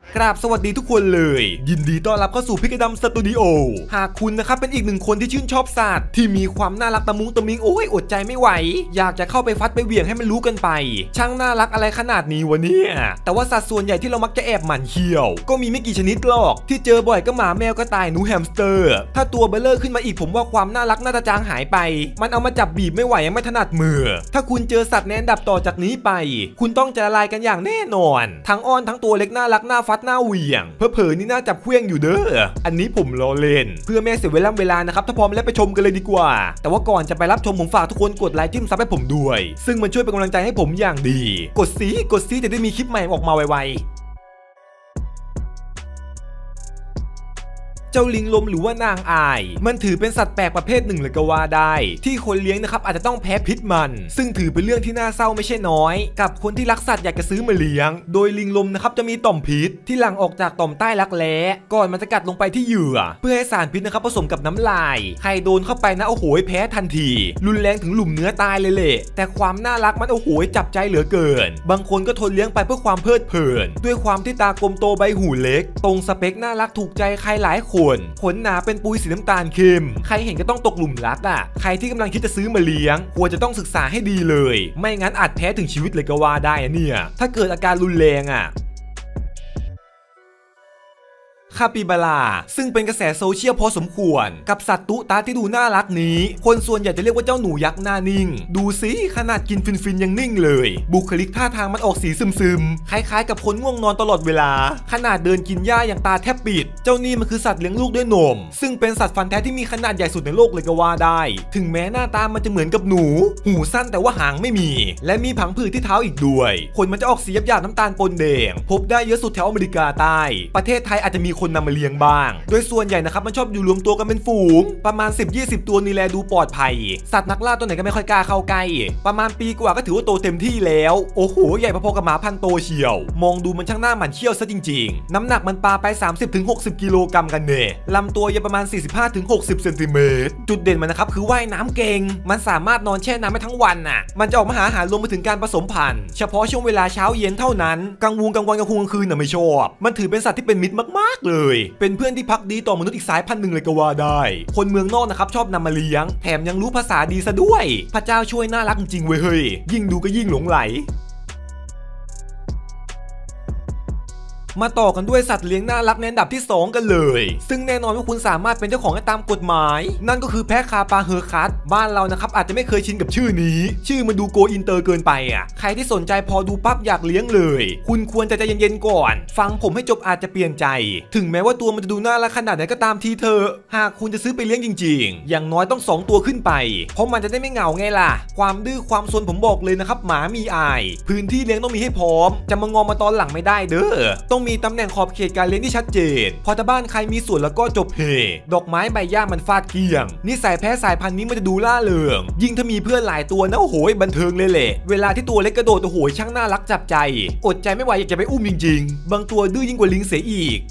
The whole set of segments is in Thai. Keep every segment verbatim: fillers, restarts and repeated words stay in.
กราบสวัสดีทุกคนเลยยินดีต้อนรับเข้าสู่พิกดำสตูดิโอหากคุณนะครับเป็นอีกหนึ่งคนที่ชื่นชอบสัตว์ที่มีความน่ารักตะมุงตะมิงโอ้ยอดใจไม่ไหวอยากจะเข้าไปฟัดไปเหวี่ยงให้มันรู้กันไปช่างน่ารักอะไรขนาดนี้วะเนี่ยแต่ว่าสัตว์ส่วนใหญ่ที่เรามักจะแอบหมั่นเคี้ยวก็มีไม่กี่ชนิดหรอกที่เจอบ่อยก็หมาแมวกระต่ายหนูแฮมสเตอร์ถ้าตัวเบลเลอร์ขึ้นมาอีกผมว่าความน่ารักน่าจะจางหายไปมันเอามาจับบีบไม่ไหวยังไม่ถนัดมือถ้าคุณเจอสัตว์แนนดับต่อจากนี้ไปคุณต้องจะละลายกันอย่างแน่นอนทั้งอ้อนทั้งตัวเล็กน่ารักน่าฟัดน่าเหวี่ยงเผลอๆนี่น่าจับเครื่องอยู่เด้ออันนี้ผมล้อเล่นเพื่อแม่เสียเวลาเวลานะครับถ้าพร้อมแล้วไปชมกันเลยดีกว่าแต่ว่าก่อนจะไปรับชมผมฝากทุกคนกดไลค์จิ้มซับให้ผมด้วยซึ่งมันช่วยเป็นกำลังใจให้ผมอย่างดีกดซีกดซีจะได้มีคลิปใหม่ออกมาไวๆเจ้าลิงลมหรือว่านางอายมันถือเป็นสัตว์แปลกประเภทหนึ่งเลยก็ว่าได้ที่คนเลี้ยงนะครับอาจจะต้องแพ้พิษมันซึ่งถือเป็นเรื่องที่น่าเศร้าไม่ใช่น้อยกับคนที่รักสัตว์อยากจะซื้อมาเลี้ยงโดยลิงลมนะครับจะมีต่อมพิษที่หลั่งออกจากต่อมใต้รักแร้ก่อนมันจะกัดลงไปที่เหยื่อเพื่อให้สารพิษนะครับผสมกับน้ำลายใครโดนเข้าไปนะโอ้โหแพ้ทันทีรุนแรงถึงหลุมเนื้อตายเลยแหละแต่ความน่ารักมันโอ้โหจับใจเหลือเกินบางคนก็ทนเลี้ยงไปเพื่อความเพลิดเพลินด้วยความที่ตากลมโตใบหูเล็กตรงสเปคน่ารักถูกใจใครหลายคนขนหนาเป็นปุยสีน้ำตาลเข้มใครเห็นก็ต้องตกหลุมรักอ่ะใครที่กำลังคิดจะซื้อมาเลี้ยงควรจะต้องศึกษาให้ดีเลยไม่งั้นอาจแพ้ถึงชีวิตเลยก็ว่าได้นะเนี่ยถ้าเกิดอาการรุนแรงอ่ะคาปิบาร่าซึ่งเป็นกระแสโซเชียลพอสมควรกับสัตว์ตุ๊ตาที่ดูน่ารักนี้คนส่วนใหญ่จะเรียกว่าเจ้าหนูยักษ์หน้านิ่งดูสิขนาดกินฟินๆยังนิ่งเลยบุคลิกท่าทางมันออกสีซึมๆคล้ายๆกับคนง่วงนอนตลอดเวลาขนาดเดินกินหญ้าอย่างตาแทบปิดเจ้านี่มันคือสัตว์เลี้ยงลูกด้วยนมซึ่งเป็นสัตว์ฟันแท้ที่มีขนาดใหญ่สุดในโลกเลยก็ว่าได้ถึงแม้หน้าตามันจะเหมือนกับหนูหูสั้นแต่ว่าหางไม่มีและมีผังผืดที่เท้าอีกด้วยขนมันจะออกสีหยาบๆน้ำตาลปนแดงพบได้เยอะสุดแถวอเมริกาใต้ประเทศไทยอาจจะมีคนนำมาเลี้ยงบ้างโดยส่วนใหญ่นะครับมันชอบอยู่รวมตัวกันเป็นฝูงประมาณ สิบถึงยี่สิบ ตัวนี่แลดูปลอดภัยสัตว์นักล่าตัวไหนก็ไม่ค่อยกล้าเข้าใกล้ประมาณปีกว่าก็ถือว่าโตเต็มที่แล้วโอ้โหใหญ่พอๆกับหมาพันโตเชียวมองดูมันช่างหน้าหมันเชี่ยวซะจริงๆน้ำหนักมันปาไป สามสิบถึงหกสิบ กิโลกรัมกันเน่ลำตัวยาวประมาณ สี่สิบห้าถึงหกสิบ เซนติเมตรจุดเด่นมันนะครับคือว่ายน้ำเก่งมันสามารถนอนแช่น้ำได้ทั้งวันน่ะมันจะออกมาหาอาหารรวมไปถึงการผสมพันธุ์เฉพาะช่วงเวลาเช้าเย็นเท่านั้นกลางวันกลางวันกลางคืนกลางคืนน่ะไม่ชอบมันถือเป็นสัตว์ที่เป็นมิตรมากๆเลยเป็นเพื่อนที่พักดีต่อมนุษย์อีกสายพันธุ์หนึ่งเลยก็ว่าได้คนเมืองนอกนะครับชอบนำมาเลี้ยงแถมยังรู้ภาษาดีซะด้วยพระเจ้าช่วยน่ารักจริงๆเว้ยเฮ้ยยิ่งดูก็ยิ่งหลงไหลมาต่อกันด้วยสัตว์เลี้ยงน่ารักในอันดับที่สองกันเลยซึ่งแน่นอนว่าคุณสามารถเป็นเจ้าของได้ตามกฎหมายนั่นก็คือแพะคาปาเฮอร์คัตบ้านเรานะครับอาจจะไม่เคยชินกับชื่อนี้ชื่อมันดูโกอินเตอร์เกินไปอ่ะใครที่สนใจพอดูปั๊บอยากเลี้ยงเลยคุณควรจะใจเย็นๆก่อนฟังผมให้จบอาจจะเปลี่ยนใจถึงแม้ว่าตัวมันจะดูน่ารักขนาดไหนก็ตามทีเธอหากคุณจะซื้อไปเลี้ยงจริงๆอย่างน้อยต้องสองตัวขึ้นไปเพราะมันจะได้ไม่เหงาไงล่ะความดื้อความซนผมบอกเลยนะครับหมามีอายพื้นที่เลี้ยงต้องมีให้พร้อมจะมางอมาตอนหลังไม่ได้เด้อต้องมีตำแหน่งขอบเขตการเลี้ยงที่ชัดเจนพอถ้าบ้านใครมีสวนแล้วก็จบเฮดอกไม้ใบหญ้ามันฟาดเกลี้ยงนิสัยแพ้สายพันธุ์นี้มันจะดูล่าเริงยิ่งถ้ามีเพื่อนหลายตัวนะโอ้โหบันเทิงเลยแหละเวลาที่ตัวเล็กกระโดดโอ้โหช่างน่ารักจับใจอดใจไม่ไหวอยากจะไปอุ้มจริงๆบางตัวดื้อยิ่งกว่าลิงเสียอีก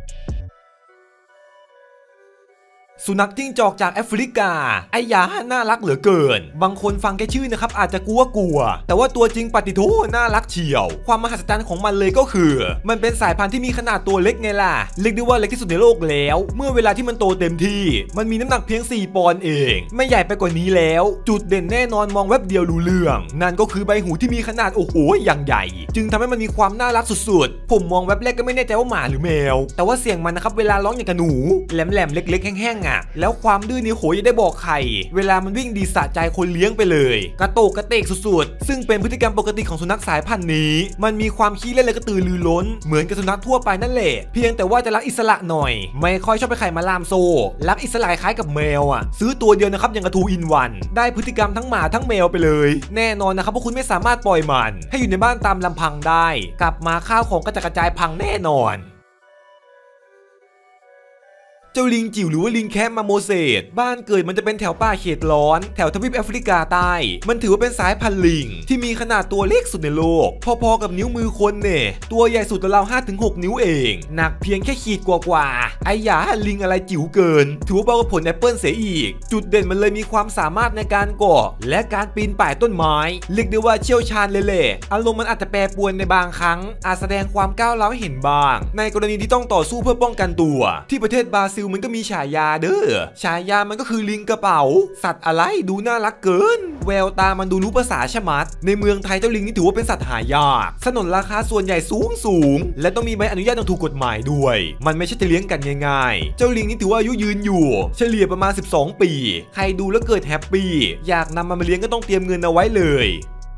สุนัขจิ้งจอกจากแอฟริกาไอ้ยาน่ารักเหลือเกินบางคนฟังแค่ชื่อนะครับอาจจะกลัวกลัวแต่ว่าตัวจริงปฏิโทน่ารักเฉียวความมหัศจรรย์ของมันเลยก็คือมันเป็นสายพันธุ์ที่มีขนาดตัวเล็กไงล่ะเรียกได้ว่าเล็กที่สุดในโลกแล้วเมื่อเวลาที่มันโตเต็มที่มันมีน้ำหนักเพียงสี่ปอนด์เองไม่ใหญ่ไปกว่านี้แล้วจุดเด่นแน่นอนมองแวบเดียวรู้เรื่องนั่นก็คือใบหูที่มีขนาดโอ้โหอย่างใหญ่จึงทำให้มันมีความน่ารักสุดๆผมมองแวบแรกก็ไม่แน่ใจว่าหมาหรือแมวแต่ว่าเสียงมันนะครับเวลาร้องอย่างกับหนูแหลมๆเล็กๆแห้งๆอ่ะแล้วความดื้อนี่โหยได้บอกใครเวลามันวิ่งดีสะใจคนเลี้ยงไปเลยกระโตกกระเตกสุดๆซึ่งเป็นพฤติกรรมปกติของสุนัขสายพันธุ์นี้มันมีความขี้เล่นและกระตือรือร้นเหมือนกับสุนัขทั่วไปนั่นแหละเพียงแต่ว่าจะรักอิสระหน่อยไม่ค่อยชอบไปไข่มาลามโซ่รักอิสระคล้ายกับแมวอ่ะซื้อตัวเดียวนะครับอย่างกระทูอินวันได้พฤติกรรมทั้งหมาทั้งแมวไปเลยแน่นอนนะครับว่าคุณไม่สามารถปล่อยมันให้อยู่ในบ้านตามลำพังได้กลับมาข้าวของก็จะกระจายพังแน่นอนเจ้าลิงจิ๋วหรือว่าลิงแคปมาโมเสสบ้านเกิดมันจะเป็นแถวป่าเขตร้อนแถวทวีปแอฟริกาใต้มันถือว่าเป็นสายพันธุ์ลิงที่มีขนาดตัวเล็กสุดในโลกพอๆกับนิ้วมือคนเนี่ยตัวใหญ่สุดราว ห้าถึงหก นิ้วเองหนักเพียงแค่ขีดกว่าๆไอ้ยาลิงอะไรจิ๋วเกินถือว่าเบากว่าผลแอปเปิลเสียอีกจุดเด่นมันเลยมีความสามารถในการเกาะและการปีนป่ายต้นไม้เรียกได้ว่าเชี่ยวชาญเลยแหละอารมณ์มันอาจจะแปรปรวนในบางครั้งอาจแสดงความก้าวร้าวให้เห็นบ้างในกรณีที่ต้องต่อสู้เพื่อป้องกันตัวที่ประเทศบราซิลมันก็มีฉายาเด้อฉายามันก็คือลิงกระเป๋าสัตว์อะไรดูน่ารักเกินแววตามันดูรู้ภาษาชะมัดในเมืองไทยเจ้าลิงนี่ถือว่าเป็นสัตว์หายากสนนราคาส่วนใหญ่สูงสูงและต้องมีใบอนุญาตอย่างถูกกฎหมายด้วยมันไม่ใช่จะเลี้ยงกันง่ายๆเจ้าลิงนี่ถือว่าอายุยืนอยู่เฉลี่ยประมาณสิบสองปีใครดูแล้วเกิดแฮปปี้อยากนำมันมาเลี้ยงก็ต้องเตรียมเงินเอาไว้เลย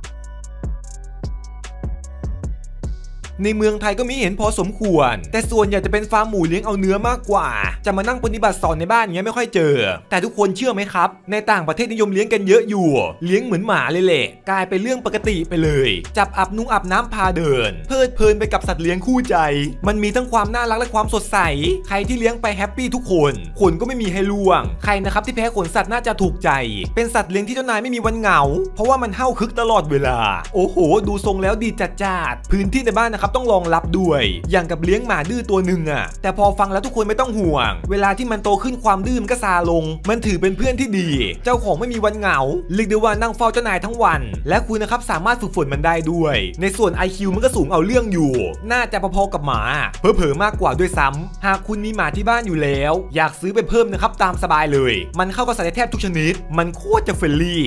ในเมืองไทยก็มีเห็นพอสมควรแต่ส่วนใหญ่จะเป็นฟาร์มหมูเลี้ยงเอาเนื้อมากกว่าจะมานั่งปฏิบัติสอนในบ้านอย่างเงี้ยไม่ค่อยเจอแต่ทุกคนเชื่อไหมครับในต่างประเทศนิยมเลี้ยงกันเยอะอยู่เลี้ยงเหมือนหมาเลยแหละกลายเป็นเรื่องปกติไปเลยจับอาบนุ่งอาบน้ำพาเดินเพลิดเพลินไปกับสัตว์เลี้ยงคู่ใจมันมีทั้งความน่ารักและความสดใสใครที่เลี้ยงไปแฮปปี้ทุกคนขนก็ไม่มีให้ล่วงใครนะครับที่แพ้ขนสัตว์น่าจะถูกใจเป็นสัตว์เลี้ยงที่เจ้านายไม่มีวันเหงาเพราะว่ามันเห่าคึกตลอดเวลาโอ้โหดูทรงแล้วดีจัดจ้าพื้นที่ในบ้านนะครับต้องรองรับด้วยอย่างกับเลี้ยงหมาดื้อตัวหนึ่งอะแต่พอฟังแล้วทุกคนไม่ต้องห่วงเวลาที่มันโตขึ้นความดื้อมันก็ซาลงมันถือเป็นเพื่อนที่ดีเจ้าของไม่มีวันเหงาเรียกได้ว่านั่งเฝ้าเจ้านายทั้งวันและคุณนะครับสามารถฝึกฝนมันได้ด้วยในส่วน ไอ คิว มันก็สูงเอาเรื่องอยู่น่าจะพอๆกับหมาเผลอๆมากกว่าด้วยซ้ำหากคุณมีหมาที่บ้านอยู่แล้วอยากซื้อไปเพิ่มนะครับตามสบายเลยมันเข้ากับสัตว์ได้แทบทุกชนิดมันโคตรจะเฟรนลี่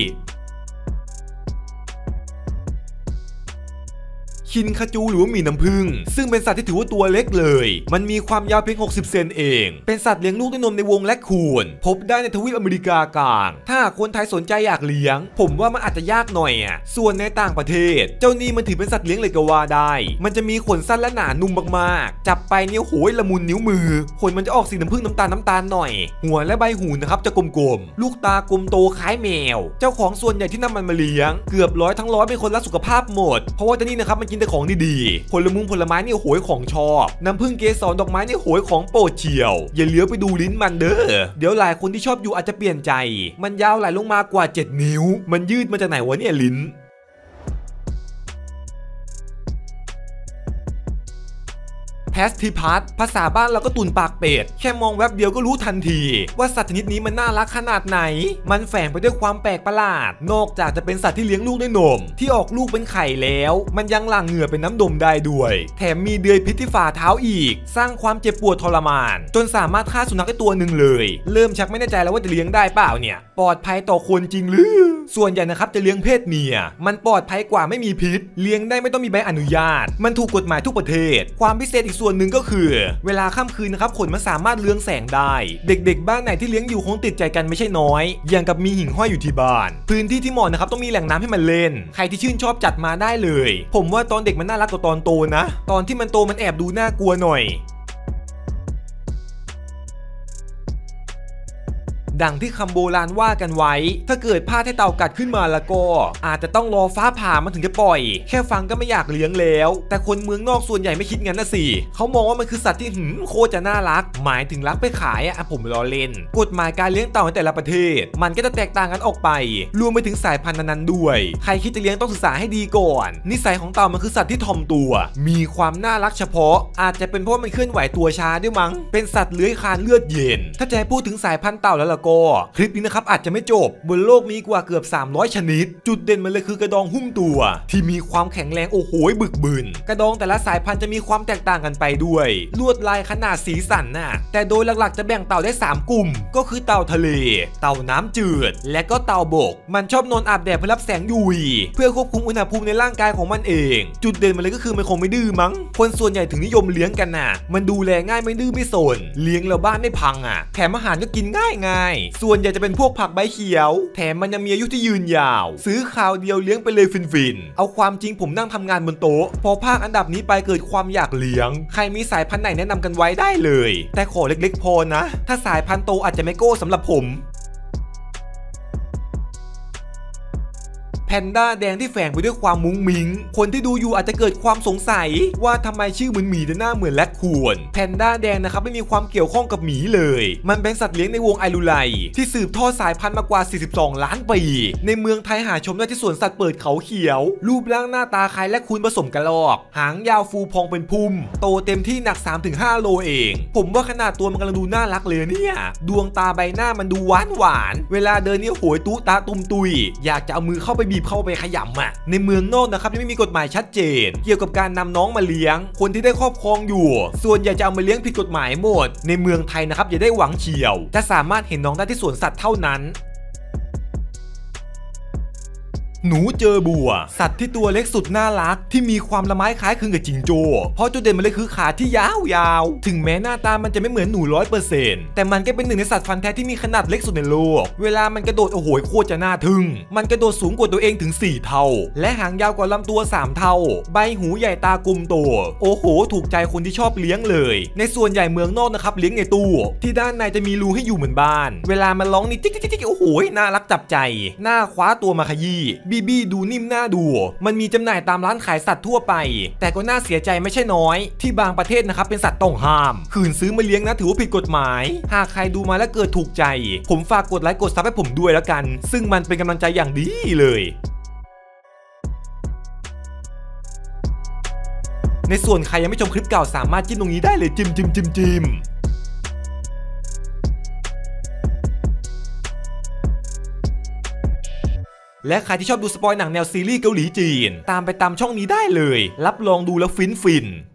คินคาจูหรือว่าหมีน้ำผึ้งซึ่งเป็นสัตว์ที่ถือว่าตัวเล็กเลยมันมีความยาวเพียงหกสิบเซนเองเป็นสัตว์เลี้ยงลูกด้วยนมในวงแรคคูนพบได้ในทวีปอเมริกากลางถ้าคนไทยสนใจอยากเลี้ยงผมว่ามันอาจจะยากหน่อยอ่ะส่วนในต่างประเทศเจ้านี่มันถือเป็นสัตว์เลี้ยงเลยก็ว่าได้มันจะมีขนสั้นและหนานุ่มมากๆจับไปเนี่ยโหยละมุนนิ้วมือขนมันจะออกสีน้ำผึ้งน้ำตาลน้ำตาลหน่อยหัวและใบหูนะครับจะกลมๆลูกตากลมโตคล้ายแมวเจ้าของส่วนใหญ่ที่นำมันมาเลี้ยงเกือบร้อยทั้งร้อยเป็นคนรักสุขภาพหมดเพราะว่าเจ้านี่นะครับมันกินแต่ของดีๆผลมุงผลไม้นี่โหยของชอบน้ำผึ้งเกสรดอกไม้นี่โหยของโปรดเชียวอย่าเลี้ยวไปดูลิ้นมันเด้อเดี๋ยวหลายคนที่ชอบอยู่อาจจะเปลี่ยนใจมันยาวไหลลงมากว่าเจ็ดนิ้วมันยืดมาจากไหนวะเนี่ยลิ้นแพสติพัสภาษาบ้านเราก็ตุนปากเป็ดแค่มองแวบเดียวก็รู้ทันทีว่าสัตว์ชนิดนี้มันน่ารักขนาดไหนมันแฝงไปด้วยความแปลกประหลาดนอกจากจะเป็นสัตว์ที่เลี้ยงลูกด้วยนมที่ออกลูกเป็นไข่แล้วมันยังหลั่งเหงื่อเป็นน้ำนมได้ด้วยแถมมีเดือยพิษที่ฝ่าเท้าอีกสร้างความเจ็บปวดทรมานจนสามารถฆ่าสุนัขได้ตัวหนึ่งเลยเริ่มชักไม่แน่ใจแล้วว่าจะเลี้ยงได้เปล่าเนี่ยปลอดภัยต่อคนจริงหรือส่วนใหญ่นะครับจะเลี้ยงเพศเมียมันปลอดภัยกว่าไม่มีพิษเลี้ยงได้ไม่ต้องมีใบอนุญาตมันถูกกฎหมายทุกประเทศความพิเศษอีกส่วนหนึ่งก็คือเวลาค่ำคืนนะครับขนมันสามารถเรืองแสงได้เด็กๆบ้านไหนที่เลี้ยงอยู่คงติดใจกันไม่ใช่น้อยอย่างกับมีหิ่งห้อยอยู่ที่บ้านพื้นที่ที่เหมาะนะครับต้องมีแหล่งน้ำให้มันเล่นใครที่ชื่นชอบจัดมาได้เลยผมว่าตอนเด็กมันน่ารักกว่าตอนโตนะตอนที่มันโตมันแอบดูน่ากลัวหน่อยดังที่คำโบราณว่ากันไว้ถ้าเกิดพลาดให้เต่ากัดขึ้นมาแล้วก็อาจจะต้องรอฟ้าผ่ามันถึงจะปล่อยแค่ฟังก็ไม่อยากเลี้ยงแล้วแต่คนเมืองนอกส่วนใหญ่ไม่คิดงั้นนะสิเขามองว่ามันคือสัตว์ที่หืมโคตรจะน่ารักหมายถึงรักไปขายอะผมล้อเล่นกฎหมายการเลี้ยงเต่าในแต่ละประเทศมันก็จะแตกต่างกันออกไปรวมไปถึงสายพันธุ์นั้นๆด้วยใครคิดจะเลี้ยงต้องศึกษาให้ดีก่อนนิสัยของเต่ามันคือสัตว์ที่ถ่อมตัวมีความน่ารักเฉพาะอาจจะเป็นเพราะมันเคลื่อนไหวตัวช้าด้วยมั้งเป็นสัตว์เลื้อยคลานเลือดเย็นถ้าจะให้พูดถึงสายพันธุ์เต่าแล้วล่ะก็คลิปนี้นะครับอาจจะไม่จบบนโลกมีกว่าเกือบสามร้อยชนิดจุดเด่นมันเลยคือกระดองหุ้มตัวที่มีความแข็งแรงโอ้โหบึกบึนกระดองแต่ละสายพันธุ์จะมีความแตกต่างกันไปด้วยลวดลายขนาดสีสันน่ะแต่โดยหลักๆจะแบ่งเต่าได้สามกลุ่มก็คือเต่าทะเลเต่าน้ำจืดและก็เต่าบกมันชอบนอนอาบแดดเพื่อรับแสง ยู วี เพื่อควบคุมอุณหภูมิในร่างกายของมันเองจุดเด่นมันเลยก็คือมันคงไม่ดื้อมั้งคนส่วนใหญ่ถึงนิยมเลี้ยงกันน่ะมันดูแลง่ายไม่ดื้อไม่สนเลี้ยงแล้วบ้านไม่พังอ่ะแถมอาหารก็กินง่ายง่ายส่วนใหญ่จะเป็นพวกผักใบเขียวแถมมันยังมีอายุที่ยืนยาวซื้อคราวเดียวเลี้ยงไปเลยฟินๆเอาความจริงผมนั่งทำงานบนโต๊ะพอภาคอันดับนี้ไปเกิดความอยากเลี้ยงใครมีสายพันธุ์ไหนแนะนำกันไว้ได้เลยแต่ขอเล็กๆพอนะถ้าสายพันธุ์โตอาจจะไม่โก้สำหรับผมแพนด้าแดงที่แฝงไปด้วยความมุ้งมิ้งคนที่ดูอยู่อาจจะเกิดความสงสัยว่าทำไมชื่อเหมือนหมีแต่หน้าเหมือนแรดคูนแพนด้าแดงนะครับไม่มีความเกี่ยวข้องกับหมีเลยมันเป็นสัตว์เลี้ยงในวงไอรูไลที่สืบทอดสายพันธุ์มากว่าสี่สิบสองล้านปีในเมืองไทยหาชมได้ที่สวนสัตว์เปิดเขาเขียวรูปร่างหน้าตาคล้ายแรดคูนผสมกระรอกหางยาวฟูพองเป็นพุ่มโตเต็มที่หนัก สามถึงห้า โลเองผมว่าขนาดตัวมันกำลังดูน่ารักเลยเนี่ยดวงตาใบหน้ามันดูหวานหวานเวลาเดินนี่โหยตู้ตาตุ่มตุยอยากจะเอามือเข้าไปบีบเข้าไปขยำอ่ะในเมืองนอกนะครับยังไม่มีกฎหมายชัดเจนเกี่ยวกับการนำน้องมาเลี้ยงคนที่ได้ครอบครองอยู่ส่วนใหญ่จะเอามาเลี้ยงผิดกฎหมายหมดในเมืองไทยนะครับอย่าได้หวังเฉียวแต่สามารถเห็นน้องได้ที่สวนสัตว์เท่านั้นหนูเจอบัวสัตว์ที่ตัวเล็กสุดน่ารักที่มีความละไม้คล้ายคลึงกับจิงโจ้เพราะจุดเด่นมันเลยคือขาที่ยาวๆถึงแม้หน้าตามันจะไม่เหมือนหนู ร้อยเปอร์เซ็นต์ แต่มันก็เป็นหนึ่งในสัตว์ฟันแท้ที่มีขนาดเล็กสุดในโลกเวลามันกระโดดโอ้โหโคตรจะน่าทึ่งมันกระโดดสูงกว่าตัวเองถึงสี่เท่าและหางยาวกว่าลำตัวสามเท่าใบหูใหญ่ตากลมโตโอ้โหถูกใจคนที่ชอบเลี้ยงเลยในส่วนใหญ่เมืองนอกนะครับเลี้ยงในตู้ที่ด้านในจะมีรูให้อยู่เหมือนบ้านเวลามันร้องนี่จิ๊กจิ๊กจิ๊กโอ้โหน่ารักจับใจหน้าคว้าตัวมาขยี้บีบี้ดูนิ่มน่าดูมันมีจำหน่ายตามร้านขายสัตว์ทั่วไปแต่ก็น่าเสียใจไม่ใช่น้อยที่บางประเทศนะครับเป็นสัตว์ต้องห้ามขืนซื้อมาเลี้ยงนะถือว่าผิดกฎหมายหากใครดูมาแล้วเกิดถูกใจผมฝากกดไลค์กดซับให้ผมด้วยแล้วกันซึ่งมันเป็นกำลังใจอย่างดีเลยในส่วนใครยังไม่ชมคลิปเก่าสามารถจิ้มตรงนี้ได้เลยจิ้มจิ้มจิ้มจิ้มและใครที่ชอบดูสปอยหนังแนวซีรีส์เกาหลีจีนตามไปตามช่องนี้ได้เลยรับรองดูแล้วฟินฟิน